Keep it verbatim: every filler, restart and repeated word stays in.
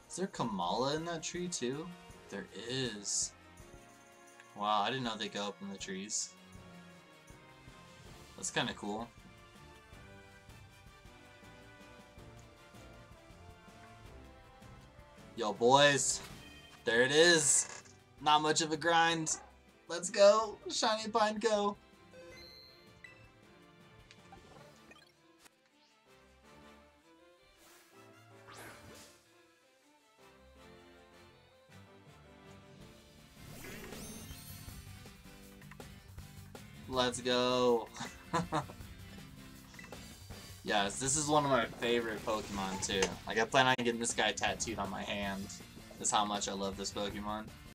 Is there Kamala in that tree too? There is. Wow, I didn't know they go up in the trees. That's kind of cool. Yo, boys. There it is. Not much of a grind. Let's go. Shiny Pincone. Let's go. Yes, this is one of my favorite Pokemon too. Like, I plan on getting this guy tattooed on my hand. That's how much I love this Pokemon.